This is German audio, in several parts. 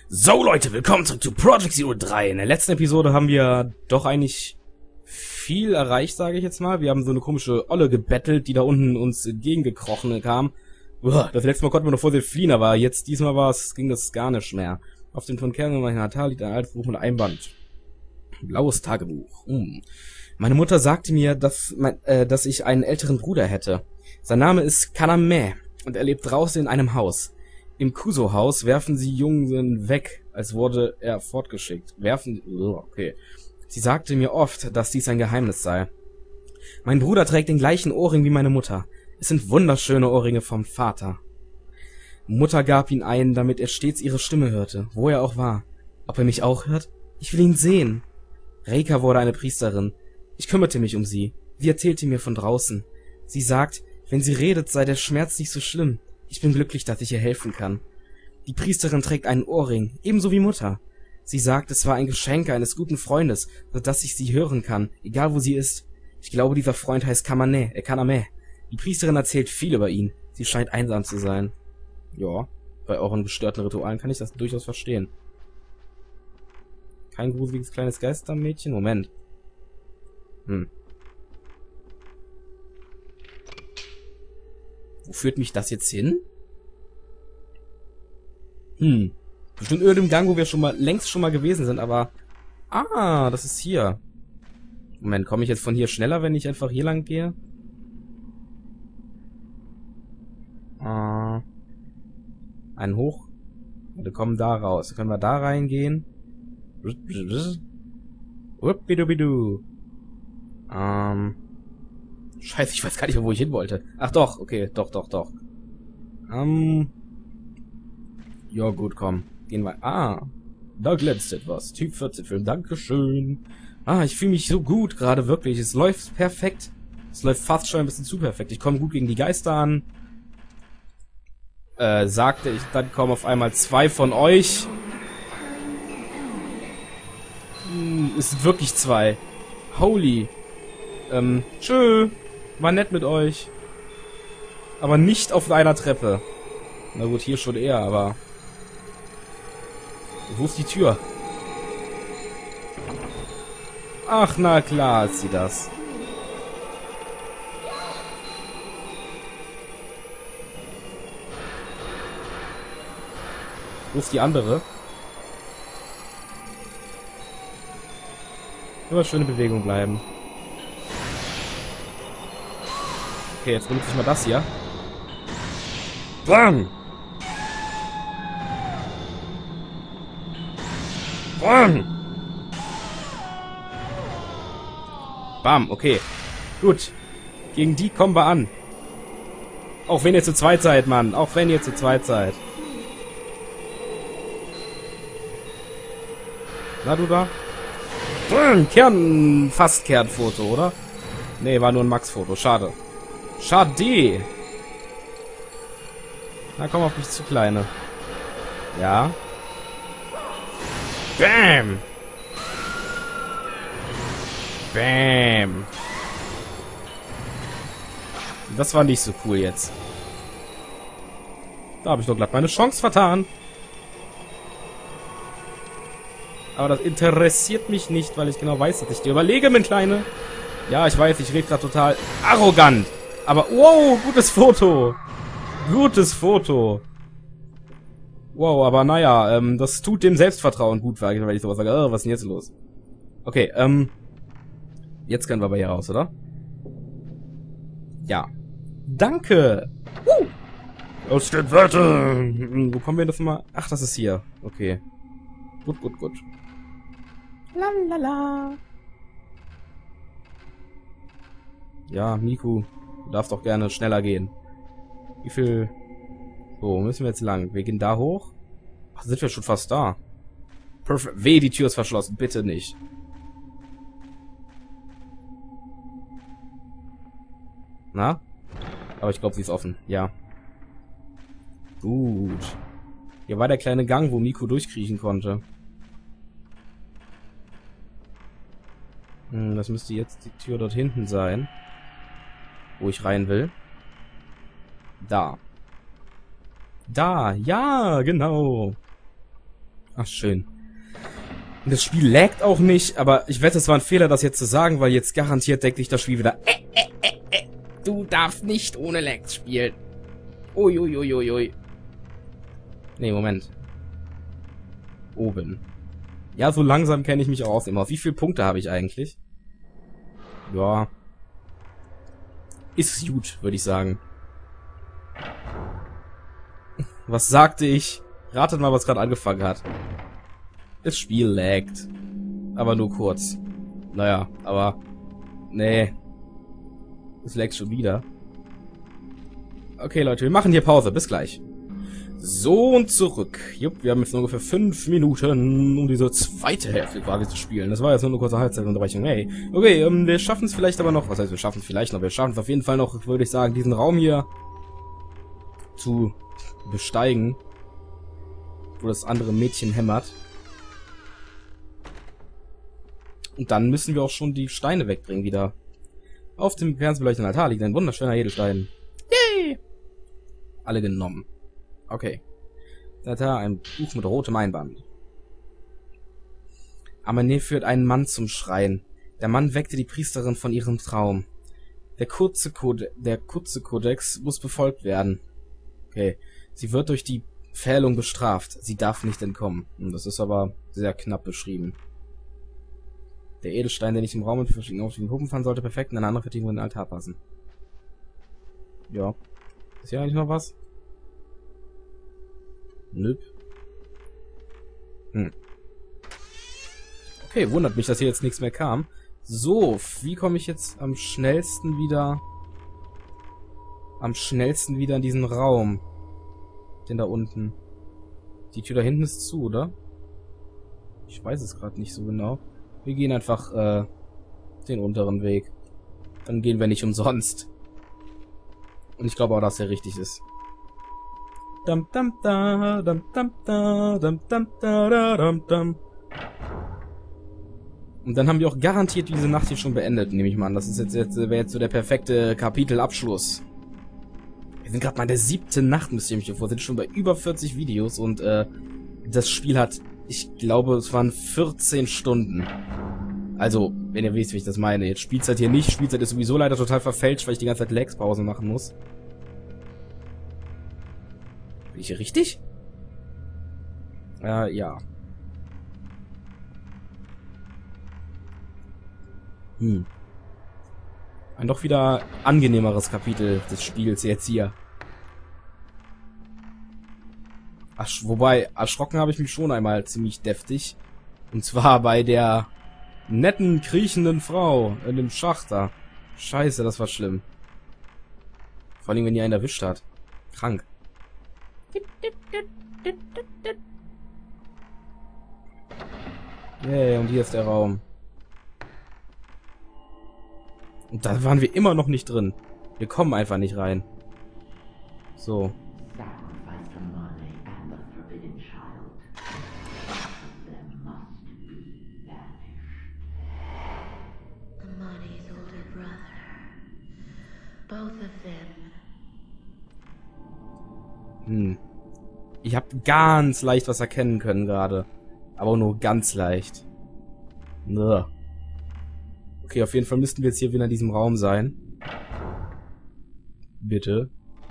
So Leute, willkommen zurück zu Project Zero 3. In der letzten Episode haben wir doch eigentlich viel erreicht, sage ich jetzt mal. Wir haben so eine komische Olle gebettelt, die da unten uns entgegengekrochen kam. Das letzte Mal konnten wir noch vor sie fliehen, aber jetzt diesmal ging das gar nicht mehr. Auf dem von Kern und Natal liegt ein altes Buch mit Einband. Blaues Tagebuch. Meine Mutter sagte mir, dass ich einen älteren Bruder hätte. Sein Name ist Kaname und er lebt draußen in einem Haus. Im Kuso-Haus werfen sie Jungen weg, als wurde er fortgeschickt. Okay. Sie sagte mir oft, dass dies ein Geheimnis sei. Mein Bruder trägt den gleichen Ohrring wie meine Mutter. Es sind wunderschöne Ohrringe vom Vater. Mutter gab ihn einen, damit er stets ihre Stimme hörte, wo er auch war. Ob er mich auch hört? Ich will ihn sehen. Reika wurde eine Priesterin. Ich kümmerte mich um sie. Sie erzählte mir von draußen. Sie sagt, wenn sie redet, sei der Schmerz nicht so schlimm. Ich bin glücklich, dass ich ihr helfen kann. Die Priesterin trägt einen Ohrring, ebenso wie Mutter. Sie sagt, es war ein Geschenk eines guten Freundes, so dass ich sie hören kann, egal wo sie ist. Ich glaube, dieser Freund heißt Kaname. Die Priesterin erzählt viel über ihn. Sie scheint einsam zu sein. Ja, bei euren gestörten Ritualen kann ich das durchaus verstehen. Kein gruseliges kleines Geistermädchen? Moment. Wo führt mich das jetzt hin? Bestimmt irgendeinem Gang, wo wir längst schon mal gewesen sind, aber... Ah, das ist hier. Moment, komme ich jetzt von hier schneller, wenn ich einfach hier lang gehe? Einen hoch. Wir kommen da raus. Können wir da reingehen? Uppidubidu. Scheiße, ich weiß gar nicht mehr, wo ich hin wollte. Ach doch, okay, doch. Ja gut, komm. Gehen wir. Da glänzt etwas. Typ 14 Film, dankeschön. Ich fühle mich so gut gerade, wirklich. Es läuft perfekt. Es läuft fast schon ein bisschen zu perfekt. Ich komme gut gegen die Geister an. Sagte ich, dann kommen auf einmal 2 von euch. Es sind wirklich 2. Holy. Tschö. War nett mit euch. Aber nicht auf einer Treppe. Na gut, hier schon eher, aber... Wo ist die Tür? Ach, na klar ist sie das. Wo ist die andere? Immer schön in Bewegung bleiben. Okay, jetzt benutze ich mal das hier. Bam! Bam! Bam, okay. Gut. Gegen die kommen wir an. Auch wenn ihr zu zweit seid, Mann. Auch wenn ihr zu zweit seid. Na, du da? Fast Kernfoto, oder? Nee, war nur ein Max-Foto. Schade. Schade. Na, komm auf mich zu, Kleine. Ja. Bam. Bam. Das war nicht so cool jetzt. Da habe ich doch glatt meine Chance vertan. Aber das interessiert mich nicht, weil ich genau weiß, dass ich dir überlege, mein Kleine. Ja, ich weiß, ich rede gerade total arrogant. Aber, wow, gutes Foto. Gutes Foto. Wow, aber naja, das tut dem Selbstvertrauen gut, weil ich sowas sage, was ist denn jetzt los? Okay, jetzt können wir aber hier raus, oder? Ja. Danke. Aus den Wetten. Wo kommen wir das mal? Ach, das ist hier. Okay. Gut. Lalala. Ja, Miku, du darfst doch gerne schneller gehen. Wie viel... So, müssen wir jetzt lang? Wir gehen da hoch? Ach, sind wir schon fast da? Perfekt. Weh, die Tür ist verschlossen. Bitte nicht. Na? Aber ich glaube, sie ist offen. Ja. Gut. Hier war der kleine Gang, wo Miku durchkriechen konnte. Das müsste jetzt die Tür dort hinten sein. Wo ich rein will. Da. Da, ja, genau. Ach, schön. Und das Spiel laggt auch nicht, aber ich wette, es war ein Fehler, das jetzt zu sagen, weil jetzt garantiert denkt sich das Spiel wieder, du darfst nicht ohne Lags spielen. Uiuiuiui. Nee, Moment. Oben. Ja, so langsam kenne ich mich auch aus dem Haus. Wie viele Punkte habe ich eigentlich? Ja. Ist gut, würde ich sagen. Was sagte ich? Ratet mal, was gerade angefangen hat. Das Spiel laggt. Aber nur kurz. Naja, aber... Nee. Es laggt schon wieder. Okay, Leute, wir machen hier Pause. Bis gleich. So, und zurück. Jupp, wir haben jetzt ungefähr 5 Minuten, um diese zweite Hälfte quasi zu spielen. Das war jetzt nur eine kurze Halbzeitunterbrechung. Hey. Okay, wir schaffen es vielleicht aber noch. Was heißt, wir schaffen es vielleicht noch? Wir schaffen es auf jeden Fall noch, würde ich sagen, diesen Raum hier zu besteigen. Wo das andere Mädchen hämmert. Und dann müssen wir auch schon die Steine wegbringen wieder. Auf dem fernsehbeleuchteten Altar liegt ein wunderschöner Edelstein. Yay! Alle genommen. Okay. Da ein Buch mit rotem Einband. Amenet führt einen Mann zum Schrein. Der Mann weckte die Priesterin von ihrem Traum. Der kurze Kodex muss befolgt werden. Okay. Sie wird durch die Pfählung bestraft. Sie darf nicht entkommen. Das ist aber sehr knapp beschrieben. Der Edelstein, den ich im Raum mit verschiedenen aufstehenden Puppen fand, sollte perfekt in eine andere Vertiefung in den Altar passen. Ja. Ist hier eigentlich noch was? Nö. Okay, wundert mich, dass hier jetzt nichts mehr kam. So, wie komme ich jetzt am schnellsten wieder in diesen Raum? Den da unten. Die Tür da hinten ist zu, oder? Ich weiß es gerade nicht so genau. Wir gehen einfach den unteren Weg. Dann gehen wir nicht umsonst. Und ich glaube auch, dass der richtig ist. Dum dum da, dum dum da, dum dum da, dum dum. Und dann haben wir auch garantiert diese Nacht hier schon beendet, nehme ich mal an. Das ist wäre jetzt so der perfekte Kapitelabschluss. Wir sind gerade mal in der 7. Nacht, müsst ihr mich vor. Sind schon bei über 40 Videos und das Spiel hat, ich glaube, es waren 14 Stunden. Also, wenn ihr wisst, wie ich das meine. Jetzt Spielzeit hier nicht. Spielzeit ist sowieso leider total verfälscht, weil ich die ganze Zeit Lagspausen machen muss. Bin ich hier richtig? Ja. Ein doch wieder angenehmeres Kapitel des Spiels jetzt hier. Wobei, erschrocken habe ich mich schon einmal ziemlich deftig. Und zwar bei der netten, kriechenden Frau in dem Schacht da. Scheiße, das war schlimm. Vor allem, wenn die einen erwischt hat. Krank. Yeah, und hier ist der Raum. Und da waren wir immer noch nicht drin. Wir kommen einfach nicht rein. So. Ich habe ganz leicht was erkennen können gerade. Aber nur ganz leicht. Okay, auf jeden Fall müssten wir jetzt hier wieder in diesem Raum sein. Bitte.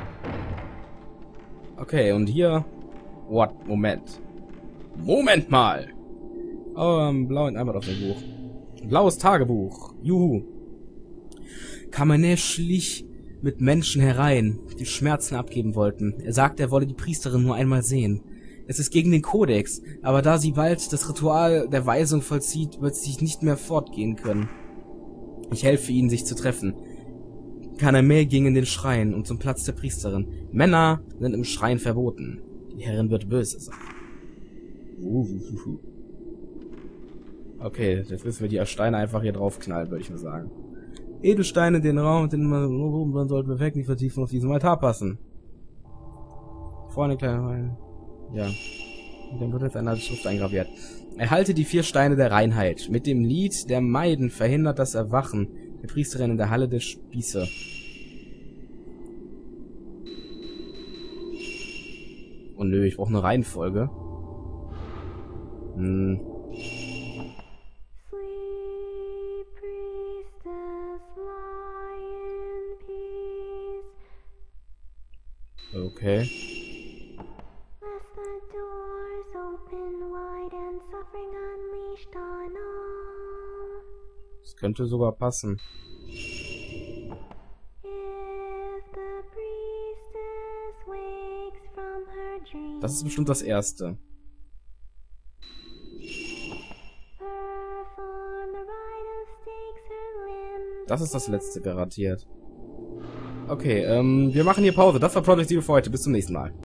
Okay, und hier... What? Moment. Moment mal! Oh, blauen Eimer auf dem Buch. Blaues Tagebuch. Juhu. Amenet schlich mit Menschen herein, die Schmerzen abgeben wollten. Er sagte, er wolle die Priesterin nur einmal sehen. Es ist gegen den Kodex, aber da sie bald das Ritual der Weisung vollzieht, wird sie nicht mehr fortgehen können. Ich helfe ihnen, sich zu treffen. Amenet ging in den Schrein und zum Platz der Priesterin. Männer sind im Schrein verboten. Die Herrin wird böse sein. Okay, jetzt müssen wir die Steine einfach hier draufknallen, würde ich mal sagen. Edelsteine, den Raum, den man sollten wir weg, nicht vertiefen auf diesem Altar passen. Vorne kleine, ja. Und dann wird jetzt eine Schrift eingraviert. Erhalte die 4 Steine der Reinheit. Mit dem Lied der Maiden verhindert das Erwachen der Priesterin in der Halle der Spieße. Oh nö, ich brauche eine Reihenfolge. Hm. Sleep, priestess, lie in peace. Okay. Lest the doors open wide and suffering unleashed on all. Das könnte sogar passen. If the priestess wakes from her dream, Das ist bestimmt das Erste. perform the rite of stakes her limbs. Das ist das Letzte garantiert. Okay, wir machen hier Pause. Das war Project Zero für heute. Bis zum nächsten Mal.